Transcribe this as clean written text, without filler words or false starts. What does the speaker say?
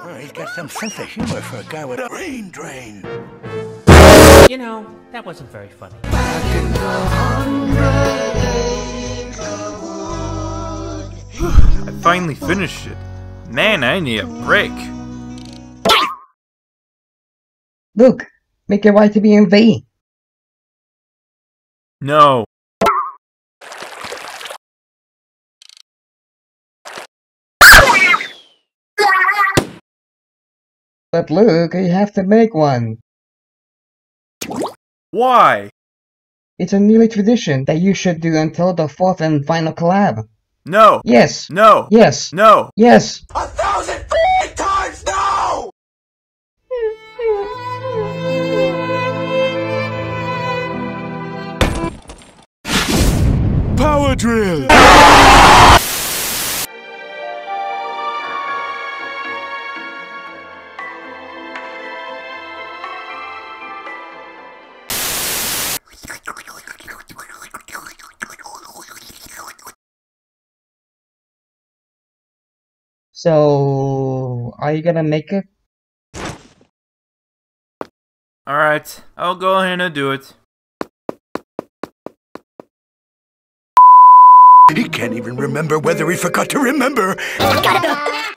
Oh, he's got some sense of humor for a guy with a brain drain. You know, that wasn't very funny. I finally finished it. Man, I need a break. Luke, make your Y to be in V. No. But Luke, you have to make one. Why? It's a yearly tradition that you should do until the fourth and final collab. No. Yes. No. Yes. No. Yes. 1,000 times no! Power drill! So, are you gonna make it? Alright, I'll go ahead and do it. He can't even remember whether he forgot to remember.